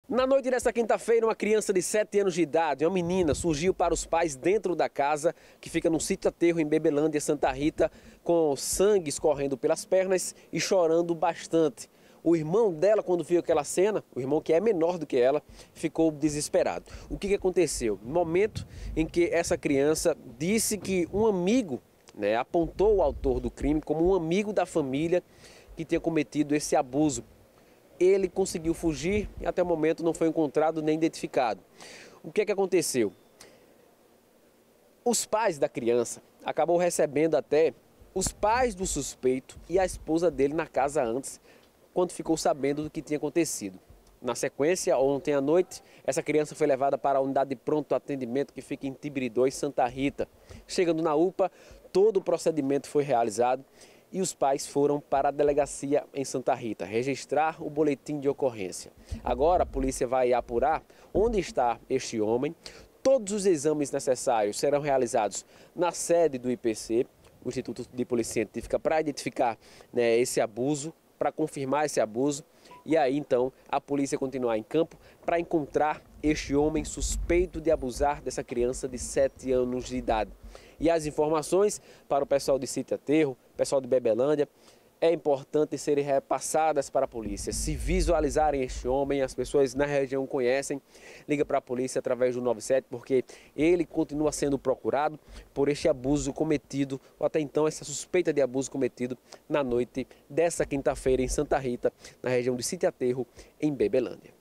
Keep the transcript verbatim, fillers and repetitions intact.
Na noite desta quinta-feira, uma criança de sete anos de idade, uma menina, surgiu para os pais dentro da casa, que fica no sítio Aterro, em Bebelândia, Santa Rita, com sangue escorrendo pelas pernas e chorando bastante. O irmão dela, quando viu aquela cena, o irmão que é menor do que ela, ficou desesperado. O que, que aconteceu? No momento em que essa criança disse que um amigo, né, apontou o autor do crime como um amigo da família que tinha cometido esse abuso. Ele conseguiu fugir e até o momento não foi encontrado nem identificado. O que é que aconteceu? Os pais da criança acabou recebendo até os pais do suspeito e a esposa dele na casa antes, quando ficou sabendo do que tinha acontecido. Na sequência, ontem à noite, essa criança foi levada para a unidade de pronto atendimento que fica em Tibiridóis, Santa Rita. Chegando na U P A, todo o procedimento foi realizado e os pais foram para a delegacia em Santa Rita registrar o boletim de ocorrência. Agora a polícia vai apurar onde está este homem. Todos os exames necessários serão realizados na sede do I P C, o Instituto de Polícia Científica, para identificar, né, esse abuso, para confirmar esse abuso. E aí então a polícia continuar em campo para encontrar este homem suspeito de abusar dessa criança de sete anos de idade. E as informações para o pessoal de Sítio Aterro, pessoal de Bebelândia, é importante serem repassadas para a polícia. Se visualizarem este homem, as pessoas na região conhecem, liga para a polícia através do nove sete, porque ele continua sendo procurado por este abuso cometido, ou até então essa suspeita de abuso cometido na noite dessa quinta-feira em Santa Rita, na região de Sítio Aterro, em Bebelândia.